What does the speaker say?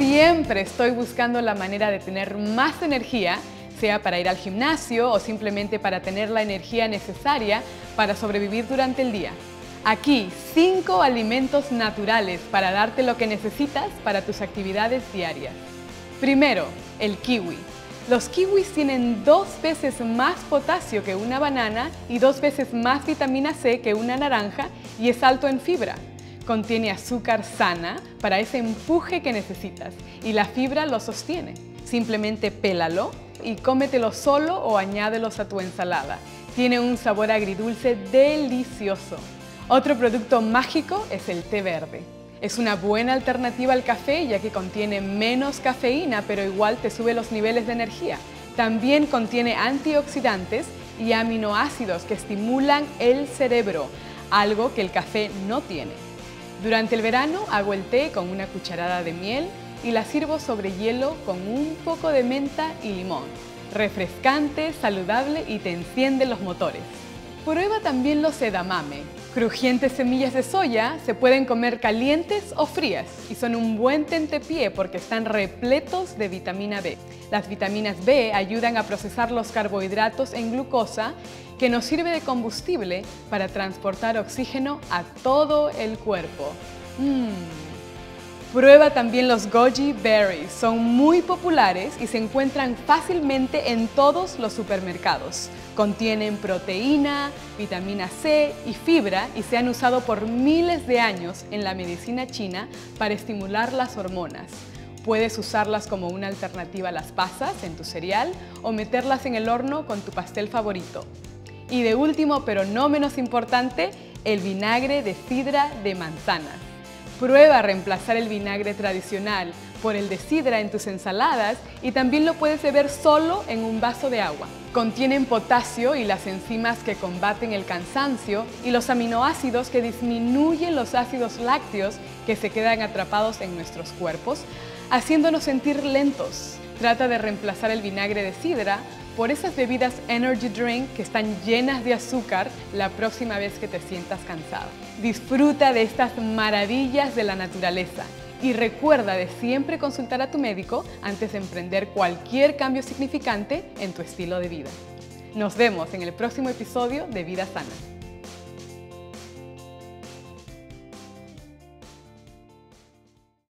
siempre estoy buscando la manera de tener más energía, sea para ir al gimnasio o simplemente para tener la energía necesaria para sobrevivir durante el día. Aquí, 5 alimentos naturales para darte lo que necesitas para tus actividades diarias. Primero, el kiwi. Los kiwis tienen 2 veces más potasio que una banana y 2 veces más vitamina C que una naranja y es alto en fibra. Contiene azúcar sana para ese empuje que necesitas y la fibra lo sostiene. Simplemente pélalo y cómetelo solo o añádelos a tu ensalada. Tiene un sabor agridulce delicioso. Otro producto mágico es el té verde. Es una buena alternativa al café ya que contiene menos cafeína, pero igual te sube los niveles de energía. También contiene antioxidantes y aminoácidos que estimulan el cerebro, algo que el café no tiene. Durante el verano hago el té con una cucharada de miel y la sirvo sobre hielo con un poco de menta y limón. Refrescante, saludable y te enciende los motores. Prueba también los edamame. Crujientes semillas de soya se pueden comer calientes o frías y son un buen tentepié porque están repletos de vitamina B. Las vitaminas B ayudan a procesar los carbohidratos en glucosa que nos sirve de combustible para transportar oxígeno a todo el cuerpo. Prueba también los goji berries, son muy populares y se encuentran fácilmente en todos los supermercados. Contienen proteína, vitamina C y fibra y se han usado por miles de años en la medicina china para estimular las hormonas. Puedes usarlas como una alternativa a las pasas en tu cereal o meterlas en el horno con tu pastel favorito. Y de último, pero no menos importante, el vinagre de sidra de manzana. Prueba a reemplazar el vinagre tradicional por el de sidra en tus ensaladas y también lo puedes beber solo en un vaso de agua. Contienen potasio y las enzimas que combaten el cansancio y los aminoácidos que disminuyen los ácidos lácteos que se quedan atrapados en nuestros cuerpos, haciéndonos sentir lentos. Trata de reemplazar el vinagre de sidra por esas bebidas energy drink que están llenas de azúcar la próxima vez que te sientas cansado. Disfruta de estas maravillas de la naturaleza y recuerda de siempre consultar a tu médico antes de emprender cualquier cambio significante en tu estilo de vida. Nos vemos en el próximo episodio de Vida Sana.